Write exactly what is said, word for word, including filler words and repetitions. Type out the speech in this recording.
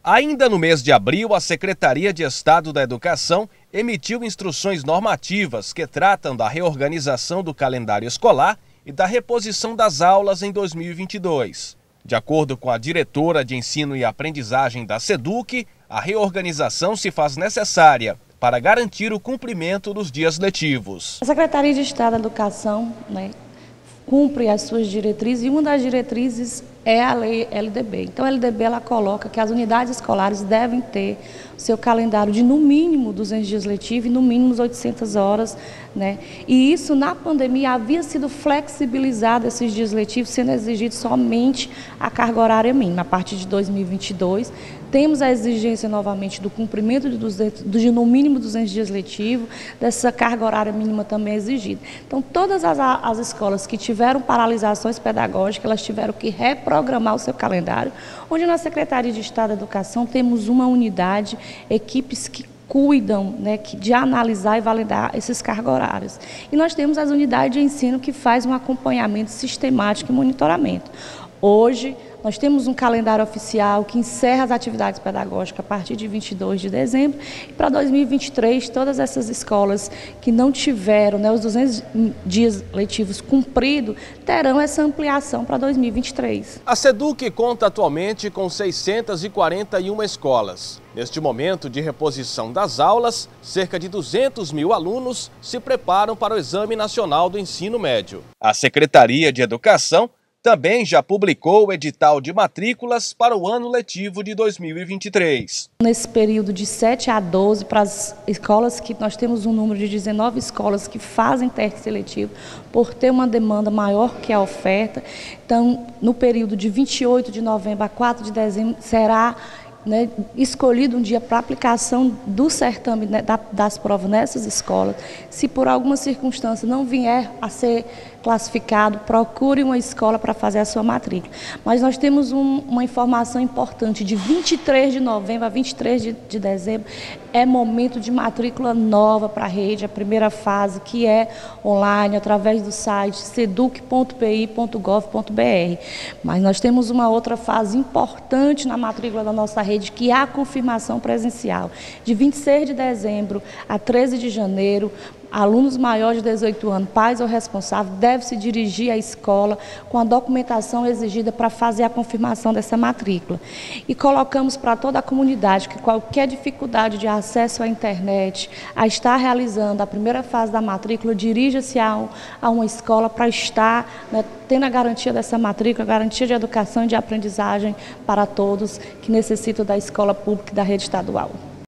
Ainda no mês de abril, a Secretaria de Estado da Educação emitiu instruções normativas que tratam da reorganização do calendário escolar e da reposição das aulas em dois mil e vinte e dois. De acordo com a diretora de Ensino e Aprendizagem da SEDUC, a reorganização se faz necessária para garantir o cumprimento dos dias letivos. A Secretaria de Estado da Educação, né, cumpre as suas diretrizes e uma das diretrizes é a lei L D B. Então a L D B ela coloca que as unidades escolares devem ter seu calendário de no mínimo duzentos dias letivos e no mínimo oitocentas horas, né? E isso na pandemia havia sido flexibilizado esses dias letivos, sendo exigido somente a carga horária mínima. A partir de dois mil e vinte e dois, temos a exigência novamente do cumprimento de, duzentos, de no mínimo duzentos dias letivos, dessa carga horária mínima também exigida. Então todas as, as escolas que tiveram paralisações pedagógicas, elas tiveram que reprogramar o seu calendário, onde na Secretaria de Estado da Educação temos uma unidade, equipes que cuidam, né, de analisar e validar esses cargos horários. E nós temos as unidades de ensino que faz um acompanhamento sistemático e monitoramento. Hoje, nós temos um calendário oficial que encerra as atividades pedagógicas a partir de vinte e dois de dezembro. E para dois mil e vinte e três, todas essas escolas que não tiveram, né, os duzentos dias letivos cumpridos, terão essa ampliação para dois mil e vinte e três. A SEDUC conta atualmente com seiscentas e quarenta e uma escolas. Neste momento de reposição das aulas, cerca de duzentos mil alunos se preparam para o Exame Nacional do Ensino Médio. A Secretaria de Educação também já publicou o edital de matrículas para o ano letivo de dois mil e vinte e três. Nesse período de sete a doze, para as escolas que nós temos um número de dezenove escolas que fazem teste seletivo, por ter uma demanda maior que a oferta. Então, no período de vinte e oito de novembro a quatro de dezembro, será né, escolhido um dia para aplicação do certame, né, da, das provas nessas escolas. Se por alguma circunstância não vier a ser classificado, procure uma escola para fazer a sua matrícula. Mas nós temos um, uma informação importante, de vinte e três de novembro a vinte e três de, de dezembro, é momento de matrícula nova para a rede, a primeira fase, que é online, através do site seduc ponto p i ponto gov ponto b r. Mas nós temos uma outra fase importante na matrícula da nossa rede, que é a confirmação presencial. De vinte e seis de dezembro a treze de janeiro, alunos maiores de dezoito anos, pais ou responsáveis, devem se dirigir à escola com a documentação exigida para fazer a confirmação dessa matrícula. E colocamos para toda a comunidade que qualquer dificuldade de acesso à internet, a estar realizando a primeira fase da matrícula, dirija-se a, a uma escola para estar, né, tendo a garantia dessa matrícula, a garantia de educação e de aprendizagem para todos que necessitam da escola pública e da rede estadual.